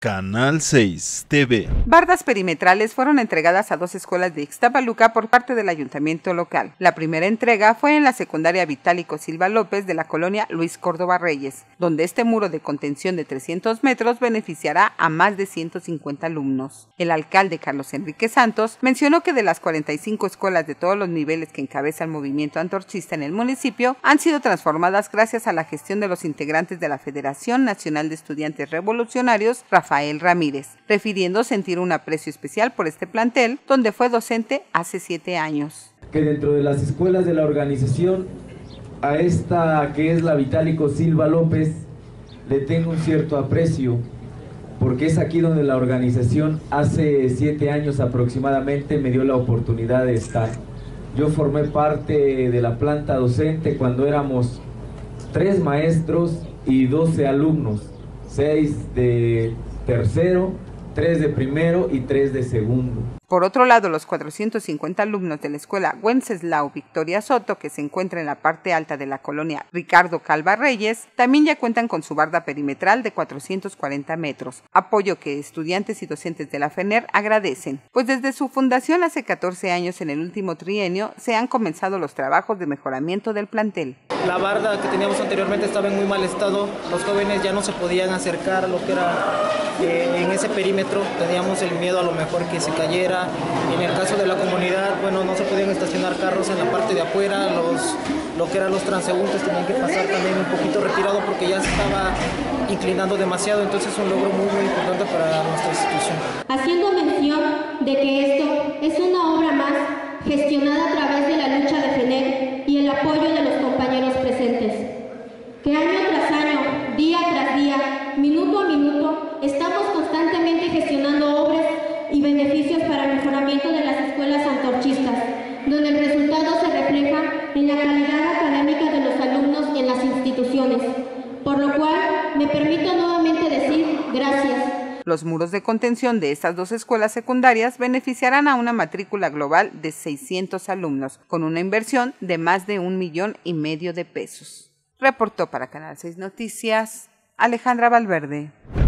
Canal 6 TV. Bardas perimetrales fueron entregadas a 2 escuelas de Ixtapaluca por parte del ayuntamiento local. La primera entrega fue en la secundaria Vitálico Silva López de la colonia Luis Córdoba Reyes, donde este muro de contención de 300 metros beneficiará a más de 150 alumnos. El alcalde Carlos Enrique Santos mencionó que de las 45 escuelas de todos los niveles que encabeza el movimiento antorchista en el municipio han sido transformadas gracias a la gestión de los integrantes de la Federación Nacional de Estudiantes Revolucionarios, Rafael Ramírez, refiriendo sentir un aprecio especial por este plantel, donde fue docente hace 7 años. Que dentro de las escuelas de la organización, a esta que es la Vitálico Silva López, le tengo un cierto aprecio, porque es aquí donde la organización hace 7 años aproximadamente me dio la oportunidad de estar. Yo formé parte de la planta docente cuando éramos 3 maestros y 12 alumnos, 6 de tercero, 3 de primero y 3 de segundo. Por otro lado, los 450 alumnos de la escuela Wenceslao Victoria Soto, que se encuentra en la parte alta de la colonia Ricardo Calva Reyes, también ya cuentan con su barda perimetral de 440 metros, apoyo que estudiantes y docentes de la FENER agradecen, pues desde su fundación hace 14 años en el último trienio se han comenzado los trabajos de mejoramiento del plantel. La barda que teníamos anteriormente estaba en muy mal estado, los jóvenes ya no se podían acercar a lo que era en ese perímetro, teníamos el miedo a lo mejor que se cayera. En el caso de la comunidad, bueno, no se podían estacionar carros en la parte de afuera, lo que eran los transeúntes tenían que pasar también un poquito retirado porque ya se estaba inclinando demasiado, entonces es un logro muy importante para nuestra institución. Haciendo mención de que esto es una obra más gestionada a través de la lucha de FENER y el apoyo de los compañeros presentes, que año tras año, día tras día, minuto a minuto, estamos constantemente gestionando obras y beneficios para el mejoramiento de las escuelas antorchistas, donde el resultado se refleja en la calidad académica de los alumnos en las instituciones, por lo cual me permito nuevamente decir gracias. Los muros de contención de estas 2 escuelas secundarias beneficiarán a una matrícula global de 600 alumnos, con una inversión de más de 1,5 millones de pesos. Reportó para Canal 6 Noticias, Alejandra Valverde.